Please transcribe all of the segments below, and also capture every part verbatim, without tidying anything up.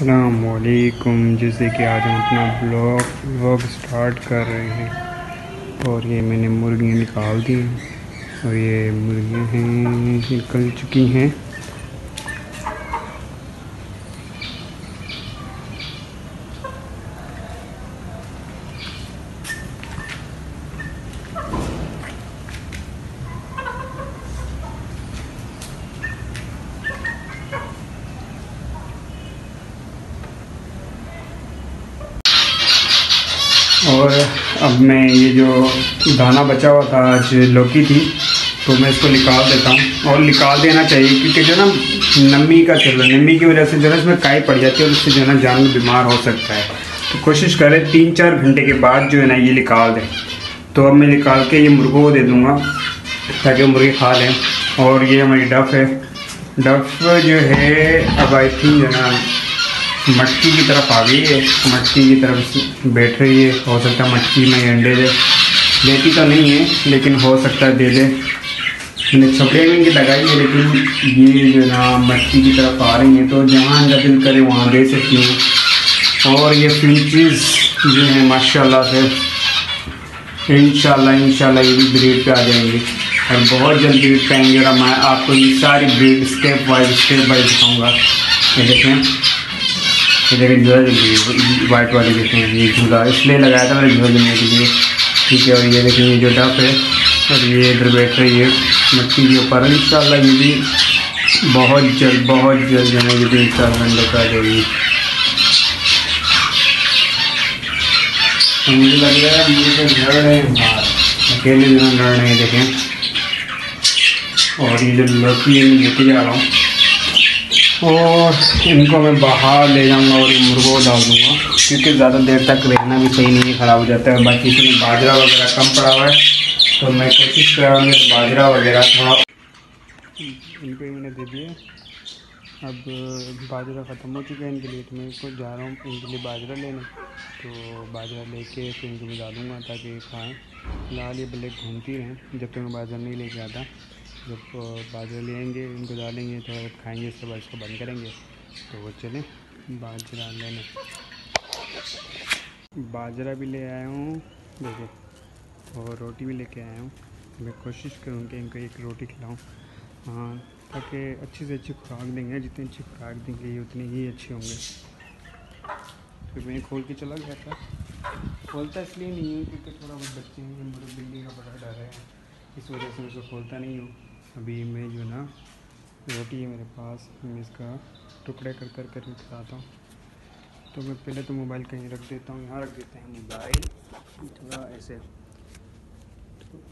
अस्सलामुअलैकुम। जैसे कि आज हम अपना ब्लॉग व्लॉग स्टार्ट कर रहे हैं और ये मैंने मुर्गियाँ निकाल दी हैं और ये मुर्गियाँ हैं निकल चुकी हैं। और अब मैं ये जो दाना बचा हुआ था आज लौकी थी तो मैं इसको निकाल देता हूँ और निकाल देना चाहिए क्योंकि जो ना नमी का चल रहा है, नमी की वजह से जो है इसमें काई पड़ जाती है और उससे जो है ना जानवर बीमार हो सकता है। तो कोशिश करें तीन चार घंटे के बाद जो है ना ये निकाल दें। तो अब मैं निकाल के ये मुर्गों को दे दूँगा ताकि मुर्गे खा लें। और ये हमारी डफ है, डफ जो है अब आई थिंक जो है ना मटकी की तरफ आ गई है, मटकी की तरफ बैठ रही है। हो सकता है मटकी में अंडे दे, देती तो नहीं है लेकिन हो सकता है दे दे। मैंने छपड़े में इनकी लगाई है लेकिन ये जो ना मटकी की तरफ आ रही हैं तो जहाँ अंडा दिल करे वहाँ दे सकती हैं। और ये फिंचेस जो है माशाल्लाह से इंशाल्लाह इंशाल्लाह ये भी ब्रीड पे आ जाएंगे और बहुत जल्द ब्रीड पे आएंगे। और मैं आपको ये सारी breed step wise step wise दिखाऊँगा। ये देखें, ये देखें झूला जल्दी वाइट वाली देखें, ये झूला इसलिए लगाया था मैंने झूला जलने के लिए, ठीक है। और ये देखें ये जो डफ है और ये इधर बैठ रही है मट्टी के ऊपर। इंशाल्लाह ये भी बहुत जल्द बहुत जल्द जो है ये भी इंशाल्लाह अंडे आ जाएगी। तो मुझे लग रहा है मुझे तो लड़ रहे हैं बाहर, अकेले जो है लड़ रहे हैं देखें। और ये जो लड़की है मैं लेके जा रहा हूँ और इनको मैं बाहर ले जाऊंगा और मुर्गों को डाल दूँगा क्योंकि ज़्यादा देर तक रहना भी सही नहीं है, ख़राब हो जाता है। बाकी इसमें बाजरा वगैरह कम पड़ा हुआ है तो मैं कोशिश कराऊंगी तो बाजरा वगैरह थोड़ा इनको ही मैंने दे दिया। अब बाजरा ख़त्म हो चुका है इनके लिए तो मैं इसको जा रहा हूँ इनके लिए बाजरा लेने। तो बाजरा लेके फिर इनको भी डालूँगा ताकि खाएँ। फिलहाल ये ब्लैक घूमती रहें जब तक मैं बाजरा नहीं लेके आता। जब बाजरा ले आएंगे इनको डालेंगे थोड़ा बहुत खाएंगे, इसके बाद इसको बंद करेंगे। तो वो चलें बाजरा लेने। बाजरा भी ले आया हूँ देखो और रोटी भी लेके आया हूँ। मैं कोशिश करूँगी इनको एक रोटी खिलाऊँ, हाँ, ताकि अच्छी से अच्छी खुराक देंगे। जितनी अच्छी खुराक देंगे उतने ही अच्छे होंगे। फिर मैं खोल के चला गया था, खोलता इसलिए नहीं हूँ क्योंकि थोड़ा बहुत बच्चे हैं, मेरे बिल्ली का बड़ा डर है, इस वजह से मैं उसको खोलता नहीं हूँ। अभी मैं जो ना रोटी है मेरे पास, मैं इसका टुकड़े कर कर कर खिलाता हूँ। तो मैं पहले तो मोबाइल कहीं रख देता हूँ, यहाँ रख देते हैं मोबाइल थोड़ा ऐसे। तो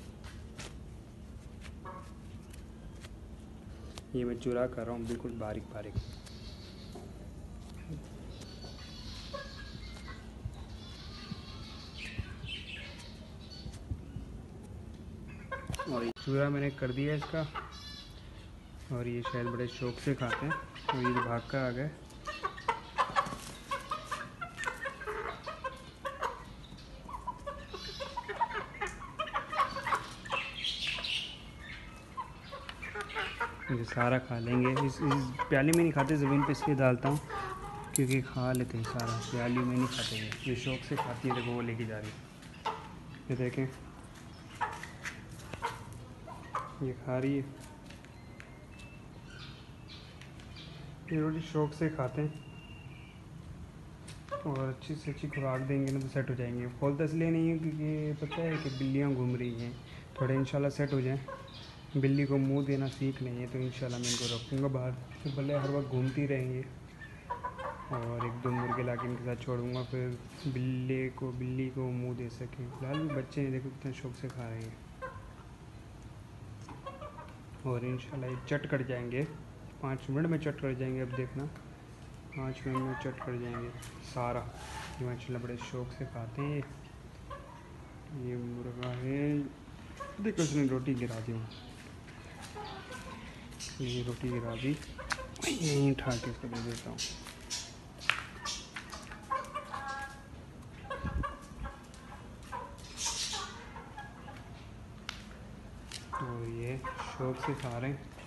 ये मैं चूरा कर रहा हूँ बिल्कुल बारीक बारीक। और चूरा मैंने कर दिया इसका और ये शायद बड़े शौक से खाते हैं। और ये भाग कर आ गए। ये सारा खा लेंगे। इस, इस प्याली में नहीं खाते, ज़मीन पे इसलिए डालता हूँ क्योंकि खा लेते हैं सारा। प्याली में नहीं खाते हैं, ये शौक से खाती है। देखो वो लेके जा रही है, ये देखें ये खा रही है। ये रोटी शौक से खाते हैं और अच्छी से अच्छी खुराक देंगे ना तो सेट हो जाएंगे। खोलता इसलिए नहीं है क्योंकि पता है कि बिल्लियाँ घूम रही हैं, थोड़े इंशाल्लाह सेट हो जाएं। बिल्ली को मुंह देना सीख लेंगे तो इंशाल्लाह मैं इनको रखूँगा बाहर, तो भले हर वक्त घूमती रहेंगे। और एक दो मुर्गे ला के इनके साथ छोड़ूंगा फिर बिल्ली को बिल्ली को मुंह दे सकें। फिलहाल भी बच्चे हैं, देखो कितने शौक से खा रहे हैं। और इंशाल्लाह ये चट कर जाएंगे, पाँच मिनट में चट कर जाएंगे। अब देखना पाँच मिनट में चट कर जाएंगे सारा। ये माशाल्लाह बड़े शौक से खाते हैं। ये मुर्गा है, देखो उसने रोटी गिरा दी, ये रोटी गिरा दी, यहीं उठा के इसको दे देता हूँ। तो ये शौक से खा रहे हैं।